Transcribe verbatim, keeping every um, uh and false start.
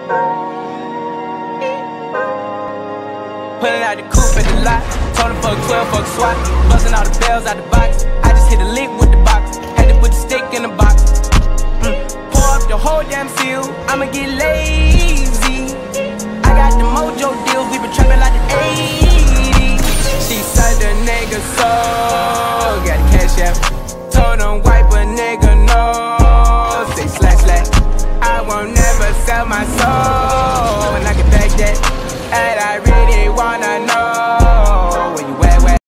Pulling out the coupe at the lot. Told him fuck twelve, fuck SWAT. Busting all the bells out the box. I just hit a lick with the box. Had to put the stick in the box. Mm. Pour up the whole damn seal. I'ma get lazy. I got the mojo deals. We been trapping like the eighties. She said the nigga soul. Got the cash out. Told him wipe a nigga no. Say slash slash. I won't never sell my soul. And I can back that. And I really wanna know